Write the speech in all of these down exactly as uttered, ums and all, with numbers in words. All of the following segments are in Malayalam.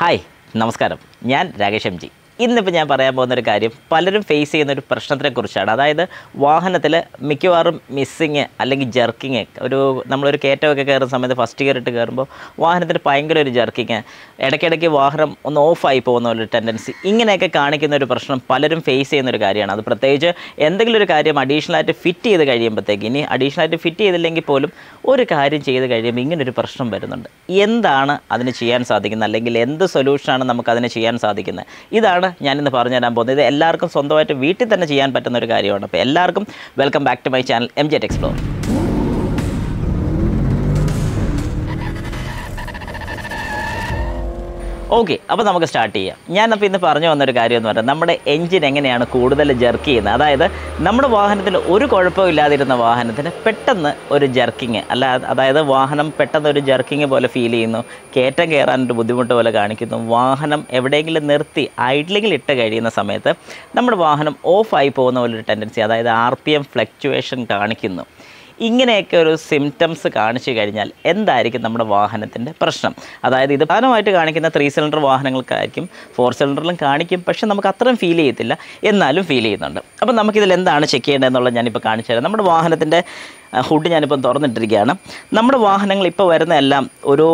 ഹായ് നമസ്കാരം, ഞാൻ രാകേഷ് എം ജി. ഇന്നിപ്പോൾ ഞാൻ പറയാൻ പോകുന്നൊരു കാര്യം പലരും ഫേസ് ചെയ്യുന്നൊരു പ്രശ്നത്തിനെക്കുറിച്ചാണ്. അതായത് വാഹനത്തിൽ മിക്കവാറും മിസ്സിങ് അല്ലെങ്കിൽ ജർക്കിങ്, ഒരു നമ്മളൊരു കയറ്റമൊക്കെ കയറുന്ന സമയത്ത് ഫസ്റ്റ് ഗിയർ ഇട്ട് കയറുമ്പോൾ വാഹനത്തിന് ഭയങ്കര ഒരു ജർക്കിങ്, ഇടയ്ക്കിടയ്ക്ക് വാഹനം ഒന്ന് ഓഫായി പോകുന്ന ഒരു ടെൻഡൻസി, ഇങ്ങനെയൊക്കെ കാണിക്കുന്ന ഒരു പ്രശ്നം പലരും ഫേസ് ചെയ്യുന്നൊരു കാര്യമാണ്. അത് പ്രത്യേകിച്ച് എന്തെങ്കിലും ഒരു കാര്യം അഡീഷണലായിട്ട് ഫിറ്റ് ചെയ്ത് കഴിയുമ്പോഴത്തേക്ക്, ഇനി അഡീഷണലായിട്ട് ഫിറ്റ് ചെയ്തില്ലെങ്കിൽ പോലും ഒരു കാര്യം ചെയ്ത് കഴിയുമ്പോൾ ഇങ്ങനൊരു പ്രശ്നം വരുന്നുണ്ട്. എന്താണ് അതിന് ചെയ്യാൻ സാധിക്കുന്നത്, അല്ലെങ്കിൽ എന്ത് സൊല്യൂഷനാണ് നമുക്കതിന് ചെയ്യാൻ സാധിക്കുന്നത്? ഇതാണ് ഞാനിന്ന് പറഞ്ഞു തരാൻ പോകുന്നത്. ഇത് എല്ലാവർക്കും സ്വന്തമായിട്ട് വീട്ടിൽ തന്നെ ചെയ്യാൻ പറ്റുന്ന ഒരു കാര്യമാണ്. അപ്പോൾ എല്ലാവർക്കും welcome back to my channel M G explore. Okay, അപ്പോൾ നമുക്ക് സ്റ്റാർട്ട് ചെയ്യാം. ഞാനപ്പോൾ ഇന്ന് പറഞ്ഞു വന്നൊരു കാര്യം എന്ന് പറഞ്ഞാൽ നമ്മുടെ എൻജിൻ എങ്ങനെയാണ് കൂടുതൽ ജർക്ക് ചെയ്യുന്നത്. അതായത് നമ്മുടെ വാഹനത്തിൽ ഒരു കുഴപ്പവും ഇല്ലാതിരുന്ന വാഹനത്തിന് പെട്ടെന്ന് ഒരു ജർക്കിങ്, അല്ല അതായത് വാഹനം പെട്ടെന്ന് ഒരു ജർക്കിങ് പോലെ ഫീൽ ചെയ്യുന്നു, കയറ്റം കയറാനൊരു ബുദ്ധിമുട്ട് പോലെ കാണിക്കുന്നു, വാഹനം എവിടെയെങ്കിലും നിർത്തി ഐഡ്ലിങ്ങിൽ ഇട്ട് കഴിയുന്ന സമയത്ത് നമ്മുടെ വാഹനം ഓഫായി പോകുന്ന പോലൊരു ടെൻഡൻസി, അതായത് ആർ പി എം ഫ്ലക്ച്വേഷൻ കാണിക്കുന്നു. ഇങ്ങനെയൊക്കെ ഒരു സിംറ്റംസ് കാണിച്ചു കഴിഞ്ഞാൽ എന്തായിരിക്കും നമ്മുടെ വാഹനത്തിൻ്റെ പ്രശ്നം? അതായത് ഇത് പ്രധാനമായിട്ട് കാണിക്കുന്ന ത്രീ സിലിണ്ടർ വാഹനങ്ങൾക്കായിരിക്കും, ഫോർ സിലിണ്ടറിലും കാണിക്കും, പക്ഷേ നമുക്ക് അത്രയും ഫീൽ ചെയ്യത്തില്ല, എന്നാലും ഫീൽ ചെയ്യുന്നുണ്ട്. അപ്പോൾ നമുക്കിതിൽ എന്താണ് ചെക്ക് ചെയ്യേണ്ടതെന്നുള്ളത് ഞാനിപ്പോൾ കാണിച്ചു തരാം. നമ്മുടെ വാഹനത്തിൻ്റെ ഹുഡ് ഞാനിപ്പം തുറന്നിട്ടിരിക്കുകയാണ്. നമ്മുടെ വാഹനങ്ങൾ ഇപ്പോൾ വരുന്ന എല്ലാം ഒരു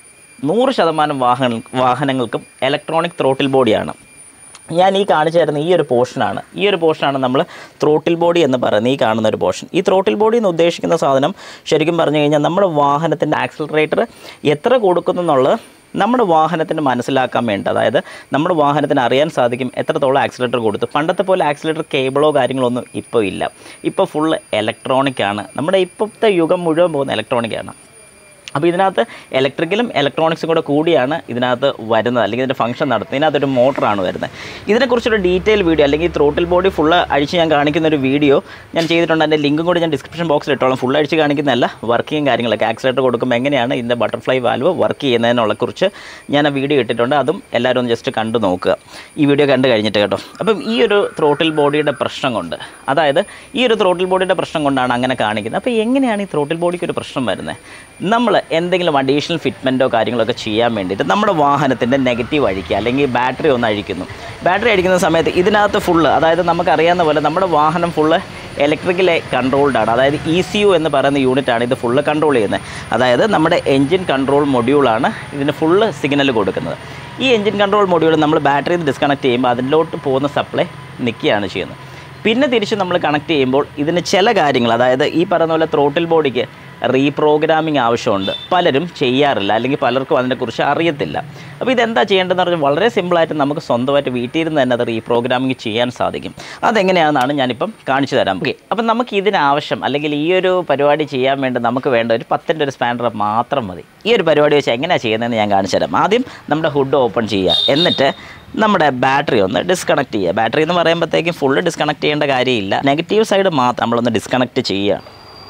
നൂറ് ശതമാനം വാഹന വാഹനങ്ങൾക്കും ഇലക്ട്രോണിക് ത്രോട്ടിൽ ബോഡിയാണ്. ഞാൻ ഈ കാണിച്ചു തരുന്ന ഈ ഒരു പോർഷനാണ് ഈ ഒരു പോർഷനാണ് നമ്മൾ ത്രോട്ടിൽ ബോഡി എന്ന് പറയുന്നത്. ഈ കാണുന്ന ഒരു പോർഷൻ, ഈ ത്രോട്ടിൽ ബോഡി എന്ന് ഉദ്ദേശിക്കുന്ന സാധനം ശരിക്കും പറഞ്ഞു കഴിഞ്ഞാൽ നമ്മുടെ വാഹനത്തിൻ്റെ ആക്സിലറേറ്റർ എത്ര കൊടുക്കുന്നു എന്നുള്ളത് നമ്മുടെ വാഹനത്തിന് മനസ്സിലാക്കാൻ വേണ്ടി, അതായത് നമ്മുടെ വാഹനത്തിന് അറിയാൻ സാധിക്കും എത്രത്തോളം ആക്സിലേറ്റർ കൊടുത്തു. പണ്ടത്തെ പോലെ ആക്സിലേറ്റർ കേബിളോ കാര്യങ്ങളൊന്നും ഇപ്പോൾ ഇല്ല. ഇപ്പോൾ ഫുള്ള് ഇലക്ട്രോണിക്കാണ്. നമ്മുടെ ഇപ്പോഴത്തെ യുഗം മുഴുവൻ പോകുന്ന ഇലക്ട്രോണിക്കാണ്. അപ്പോൾ ഇതിനകത്ത് ഇലക്ട്രിക്കലും ഇലക്ട്രോണിക്സും കൂടെ കൂടിയാണ് ഇതിനകത്ത് വരുന്നത്, അല്ലെങ്കിൽ ഇതിൻ്റെ ഫംഗ്ഷൻ നടത്തുന്നത്. ഇതിനകത്തൊരു മോട്ടറാണ് വരുന്നത്. ഇതിനെക്കുറിച്ചൊരു ഡീറ്റെയിൽ വീഡിയോ, അല്ലെങ്കിൽ ത്രോട്ടിൽ ബോഡി ഫുള്ള് അഴിച്ച് ഞാൻ കാണിക്കുന്ന ഒരു വീഡിയോ ഞാൻ ചെയ്തിട്ടുണ്ട്. അതിൻ്റെ ലിങ്കും കൂടി ഞാൻ ഡിസ്ക്രിപ്ഷൻ ബോക്സിൽ ഇട്ടോളാം. ഫുൾ അഴിച്ച് കാണിക്കുന്നതല്ല, വർക്കിങ് കാര്യങ്ങളൊക്കെ, ആക്സിലേറ്റർ കൊടുക്കുമ്പോൾ എങ്ങനെയാണ് ഇതിൻ്റെ ബട്ടർഫ്ലൈ വാൽവ് വർക്ക് ചെയ്യുന്നതിനുള്ള കുറിച്ച് ഞാൻ ആ വീഡിയോ ഇട്ടിട്ടുണ്ട്. അതും എല്ലാവരും ഒന്ന് ജസ്റ്റ് കണ്ടു നോക്കുക, ഈ വീഡിയോ കണ്ടു കഴിഞ്ഞിട്ട് കേട്ടോ. അപ്പം ഈ ഒരു ത്രോട്ടിൽ ബോഡിയുടെ പ്രശ്നം കൊണ്ട്, അതായത് ഈ ഒരു ത്രോട്ടിൽ ബോഡിയുടെ പ്രശ്നം കൊണ്ടാണ് അങ്ങനെ കാണിക്കുന്നത്. അപ്പോൾ എങ്ങനെയാണ് ഈ ത്രോട്ടിൽ ബോഡിക്ക് ഒരു പ്രശ്നം വരുന്നത്? നമ്മൾ എന്തെങ്കിലും അഡീഷണൽ ഫിറ്റ്മെൻറ്റോ കാര്യങ്ങളൊക്കെ ചെയ്യാൻ വേണ്ടിയിട്ട് നമ്മുടെ വാഹനത്തിൻ്റെ നെഗറ്റീവ് അഴിക്കുക, അല്ലെങ്കിൽ ബാറ്ററി ഒന്ന് അഴിക്കുന്നു. ബാറ്ററി അഴിക്കുന്ന സമയത്ത് ഇതിനകത്ത് ഫുള്ള്, അതായത് നമുക്കറിയാവുന്ന പോലെ നമ്മുടെ വാഹനം ഫുള്ള് ഇലക്ട്രിക്കലി കൺട്രോൾഡാണ്. അതായത് ഇ സി യു എന്ന് പറയുന്ന യൂണിറ്റാണ് ഇത് ഫുള്ള് കൺട്രോൾ ചെയ്യുന്നത്. അതായത് നമ്മുടെ എൻജിൻ കൺട്രോൾ മൊഡ്യൂളാണ് ഇതിന് ഫുള്ള് സിഗ്നൽ കൊടുക്കുന്നത്. ഈ എൻജിൻ കൺട്രോൾ മൊഡ്യൂൾ നമ്മൾ ബാറ്ററിയിൽ നിന്ന് ഡിസ്കണക്ട് ചെയ്യുമ്പോൾ അതിലോട്ട് പോകുന്ന സപ്ലൈ നിൽക്കുകയാണ് ചെയ്യുന്നത്. പിന്നെ തിരിച്ച് നമ്മൾ കണക്ട് ചെയ്യുമ്പോൾ ഇതിന് ചില കാര്യങ്ങൾ, അതായത് ഈ പറയുന്ന പോലെ ത്രോട്ടിൽ ബോഡിക്ക് റീപ്രോഗ്രാമിംഗ് ആവശ്യമുണ്ട്. പലരും ചെയ്യാറില്ല, അല്ലെങ്കിൽ പലർക്കും അതിനെക്കുറിച്ച് അറിയത്തില്ല. അപ്പോൾ ഇതെന്താ ചെയ്യേണ്ടതെന്ന് പറഞ്ഞാൽ വളരെ സിമ്പിളായിട്ട് നമുക്ക് സ്വന്തമായിട്ട് വീട്ടിൽ ഇരുന്ന് തന്നെ അത് റീപ്രോഗ്രാമിംഗ് ചെയ്യാൻ സാധിക്കും. അതെങ്ങനെയാണെന്നാണ് ഞാനിപ്പം കാണിച്ചു തരാം. ഓക്കെ, അപ്പം നമുക്ക് ഇതിനാവശ്യം, അല്ലെങ്കിൽ ഈ ഒരു പരിപാടി ചെയ്യാൻ വേണ്ടി നമുക്ക് വേണ്ട ഒരു പത്തിൻ്റെ ഒരു സ്പാനർ മാത്രം മതി. ഈ ഒരു പരിപാടി വെച്ച് എങ്ങനെയാണ് ചെയ്യുന്നതെന്ന് ഞാൻ കാണിച്ചു തരാം. ആദ്യം നമ്മുടെ ഹുഡ് ഓപ്പൺ ചെയ്യുക, എന്നിട്ട് നമ്മുടെ ബാറ്ററി ഒന്ന് ഡിസ്കണക്ട് ചെയ്യുക. ബാറ്ററി എന്ന് പറയുമ്പോഴത്തേക്കും ഫുള്ള് ഡിസ്കണക്ട് ചെയ്യേണ്ട കാര്യമില്ല, നെഗറ്റീവ് സൈഡ് മാത്രം നമ്മളൊന്ന് ഡിസ്കണക്ട് ചെയ്യുക.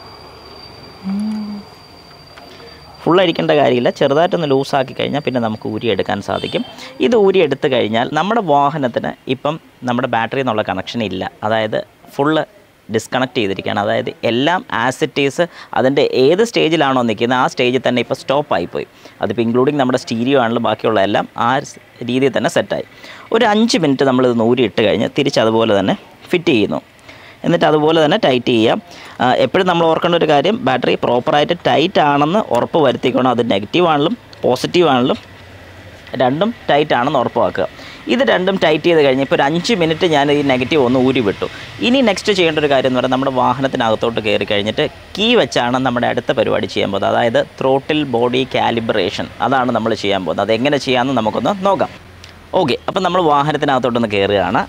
ഫുള്ളടിക്കേണ്ട കാര്യമില്ല, ചെറുതായിട്ടൊന്ന് ലൂസാക്കി കഴിഞ്ഞാൽ പിന്നെ നമുക്ക് ഊരിയെടുക്കാൻ സാധിക്കും. ഇത് ഊരിയെടുത്ത് കഴിഞ്ഞാൽ നമ്മുടെ വാഹനത്തിന് ഇപ്പം നമ്മുടെ ബാറ്ററി എന്നുള്ള കണക്ഷൻ ഇല്ല, അതായത് ഫുള്ള് ഡിസ്കണക്ട് ചെയ്തിരിക്കുകയാണ്. അതായത് എല്ലാം ആസിറ്റീസ് അതിൻ്റെ ഏത് സ്റ്റേജിലാണോ നിൽക്കുന്നത് ആ സ്റ്റേജിൽ തന്നെ ഇപ്പോൾ സ്റ്റോപ്പായിപ്പോയി. അതിപ്പോൾ ഇൻക്ലൂഡിങ് നമ്മുടെ സ്റ്റീരിയോ ആണെങ്കിലും ബാക്കിയുള്ള എല്ലാം ആ രീതിയിൽ തന്നെ സെറ്റായി. ഒരു അഞ്ച് മിനിറ്റ് നമ്മളിത് ഊരിയിട്ട് കഴിഞ്ഞ് തിരിച്ച് അതുപോലെ തന്നെ ഫിറ്റ് ചെയ്യുന്നു. എന്നിട്ട് അതുപോലെ തന്നെ ടൈറ്റ് ചെയ്യാം. എപ്പോഴും നമ്മൾ ഓർക്കേണ്ട ഒരു കാര്യം, ബാറ്ററി പ്രോപ്പറായിട്ട് ടൈറ്റ് ആണെന്ന് ഉറപ്പ് വരുത്തിക്കണം. അത് നെഗറ്റീവ് ആണെങ്കിലും പോസിറ്റീവ് ആണെങ്കിലും രണ്ടും ടൈറ്റ് ആണെന്ന് ഉറപ്പാക്കുക. ഇത് രണ്ടും ടൈറ്റ് ചെയ്ത് കഴിഞ്ഞ് ഇപ്പോൾ ഒരു അഞ്ച് മിനിറ്റ് ഞാൻ ഈ നെഗറ്റീവ് ഒന്ന് ഊരി വിട്ടു. ഇനി നെക്സ്റ്റ് ചെയ്യേണ്ട ഒരു കാര്യം എന്ന് പറയുന്നത്, നമ്മുടെ വാഹനത്തിനകത്തോട്ട് കയറി കഴിഞ്ഞിട്ട് കീ വെച്ചാണ് നമ്മുടെ അടുത്ത പരിപാടി ചെയ്യാൻ പോകുന്നത്. അതായത് ത്രോട്ടിൽ ബോഡി കാലിബ്രേഷൻ, അതാണ് നമ്മൾ ചെയ്യാൻ പോകുന്നത്. അതെങ്ങനെ ചെയ്യാമെന്ന് നമുക്കൊന്ന് നോക്കാം. ഓക്കെ, അപ്പം നമ്മൾ വാഹനത്തിനകത്തോട്ടൊന്ന് കയറുകയാണ്.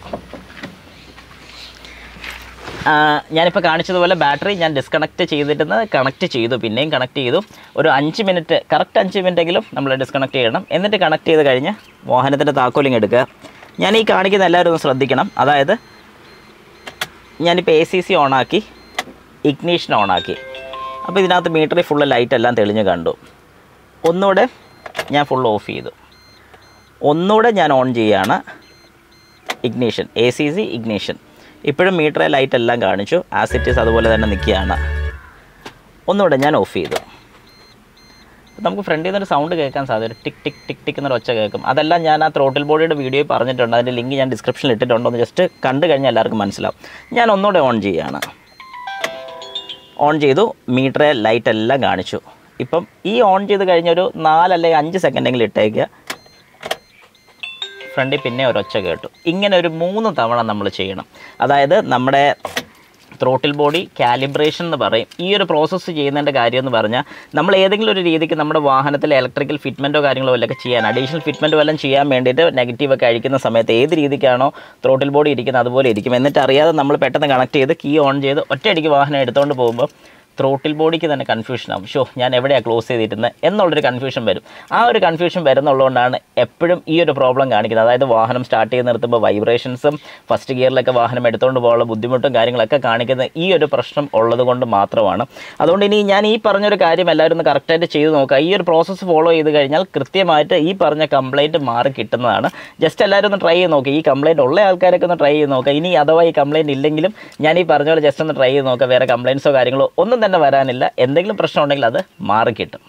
ഞാനിപ്പോൾ കാണിച്ചതുപോലെ ബാറ്ററി ഞാൻ ഡിസ്കണക്ട് ചെയ്തിരുന്നത് കണക്ട് ചെയ്തു, പിന്നെയും കണക്ട് ചെയ്തു. ഒരു അഞ്ച് മിനിറ്റ്, കറക്റ്റ് അഞ്ച് മിനിറ്റെങ്കിലും നമ്മൾ ഡിസ്കണക്ട് ചെയ്യണം. എന്നിട്ട് കണക്ട് ചെയ്ത് കഴിഞ്ഞ് വാഹനത്തിൻ്റെ താക്കോലിങ് എടുക്കുക. ഞാൻ ഈ കാണിക്കുന്ന എല്ലാവരും ഒന്ന് ശ്രദ്ധിക്കണം. അതായത് ഞാനിപ്പോൾ എ സി സി ഓണാക്കി, ഇഗ്നീഷൻ ഓണാക്കി. അപ്പോൾ ഇതിനകത്ത് മീറ്ററിൽ ഫുള്ള് ലൈറ്റ് എല്ലാം തെളിഞ്ഞ് കണ്ടു. ഒന്നുകൂടെ ഞാൻ ഫുൾ ഓഫ് ചെയ്തു. ഒന്നുകൂടെ ഞാൻ ഓൺ ചെയ്യുകയാണ്. Ignition, A C C ignition. ഇപ്പോഴും മീറ്ററെ ലൈറ്റ് എല്ലാം കാണിച്ചു, ആസിറ്റീസ് അതുപോലെ തന്നെ നിൽക്കുകയാണ്. ഒന്നുകൂടെ ഞാൻ ഓഫ് ചെയ്തു. നമുക്ക് ഫ്രണ്ടിൽ നിന്നൊരു സൗണ്ട് കേൾക്കാൻ സാധ്യത ടിക് ടിക് ടിക് ടിക് എന്നൊരു ഒച്ച കേൾക്കും. അതെല്ലാം ഞാൻ ആ ത്രോട്ടിൽ ബോഡിയുടെ വീഡിയോയിൽ പറഞ്ഞിട്ടുണ്ട്. അതിൻ്റെ ലിങ്ക് ഞാൻ ഡിസ്ക്രിപ്ഷനിൽ ഇട്ടിട്ടുണ്ട്. ഒന്ന് ജസ്റ്റ് കണ്ടു കഴിഞ്ഞാൽ എല്ലാവർക്കും മനസ്സിലാവും. ഞാൻ ഒന്നുകൂടെ ഓൺ ചെയ്യുകയാണ്. ഓൺ ചെയ്തു, മീറ്ററെ ലൈറ്റ് എല്ലാം കാണിച്ചു. ഇപ്പം ഈ ഓൺ ചെയ്ത് കഴിഞ്ഞൊരു നാലല്ലെങ്കിൽ അഞ്ച് സെക്കൻഡെങ്കിലും ഇട്ടേക്കുക. ഫ്രണ്ടിൽ പിന്നെ ഒരൊച്ച കേട്ടു. ഇങ്ങനെ ഒരു മൂന്ന് തവണ നമ്മൾ ചെയ്യണം. അതായത് നമ്മുടെ ത്രോട്ടിൽ ബോഡി കാലിബ്രേഷൻ എന്ന് പറയും. ഈ ഒരു പ്രോസസ്സ് ചെയ്യുന്നതിൻ്റെ കാര്യം എന്ന് പറഞ്ഞാൽ നമ്മൾ ഏതെങ്കിലും ഒരു രീതിക്ക് നമ്മുടെ വാഹനത്തിൽ ഇലക്ട്രിക്കൽ ഫിറ്റ്മെൻറ്റോ കാര്യങ്ങളോ വല്ലതൊക്കെ ചെയ്യാൻ, അഡീഷണൽ ഫിറ്റ്മെൻറ്റ് വല്ലതും ചെയ്യാൻ വേണ്ടിയിട്ട് നെഗറ്റീവൊക്കെ അഴിക്കുന്ന സമയത്ത് ഏത് രീതിക്കാണോ ത്രോട്ടിൽ ബോഡി ഇരിക്കുന്നത് അതുപോലെ ഇരിക്കും. എന്നിട്ട് അറിയാതെ നമ്മൾ പെട്ടെന്ന് കണക്ട് ചെയ്ത് കീ ഓൺ ചെയ്ത് ഒറ്റയടിക്ക് വാഹനം എടുത്തുകൊണ്ട് പോകുമ്പോൾ ത്രോട്ടിൽ ബോഡിക്ക് തന്നെ കൺഫ്യൂഷൻ ആവും. ഷോ ഞാൻ എവിടെയാണ് ക്ലോസ് ചെയ്തിരുന്നത് എന്നുള്ളൊരു കൺഫ്യൂഷൻ വരും. ആ ഒരു കൺഫ്യൂഷൻ വരുന്നുള്ളതുകൊണ്ടാണ് എപ്പോഴും ഈ ഒരു പ്രോബ്ലം കാണിക്കുന്നത്. അതായത് വാഹനം സ്റ്റാർട്ട് ചെയ്ത് നിർത്തുമ്പോൾ വൈബ്രേഷൻസും ഫസ്റ്റ് ഗിയറിലൊക്കെ വാഹനം എടുത്തുകൊണ്ട് പോകാനുള്ള ബുദ്ധിമുട്ടും കാര്യങ്ങളൊക്കെ കാണിക്കുന്നത് ഈ ഒരു പ്രശ്നം ഉള്ളത് കൊണ്ട് മാത്രമാണ്. അതുകൊണ്ട് ഇനി ഞാൻ ഈ പറഞ്ഞൊരു കാര്യം എല്ലാവരും ഒന്ന് കറക്റ്റായിട്ട് ചെയ്ത് നോക്കുക. ഈ ഒരു പ്രോസസ്സ് ഫോളോ ചെയ്ത് കഴിഞ്ഞാൽ കൃത്യമായിട്ട് ഈ പറഞ്ഞ കംപ്ലയിൻറ്റ് മാറി കിട്ടുന്നതാണ്. ജസ്റ്റ് എല്ലാവരും ഒന്ന് ട്രൈ ചെയ്ത് നോക്കുക. ഈ കംപ്ലയിൻറ്റ് ഉള്ള ആൾക്കാരൊക്കെ ഒന്ന് ട്രൈ ചെയ്ത് നോക്കുക. ഇനി അഥവാ ഈ കംപ്ലയിൻറ്റ് ഇല്ലെങ്കിലും ഞാൻ ഈ പറഞ്ഞ പോലെ ജസ്റ്റ് ഒന്ന് ട്രൈ ചെയ്ത് നോക്കുക. വേറെ കംപ്ലയിൻറ്റ്സോ കാര്യങ്ങളോ ഒന്നും തന്നെ വരാനില്ല. എന്തെങ്കിലും പ്രശ്നം ഉണ്ടെങ്കിൽ അത് മാറിക്കിട്ടും.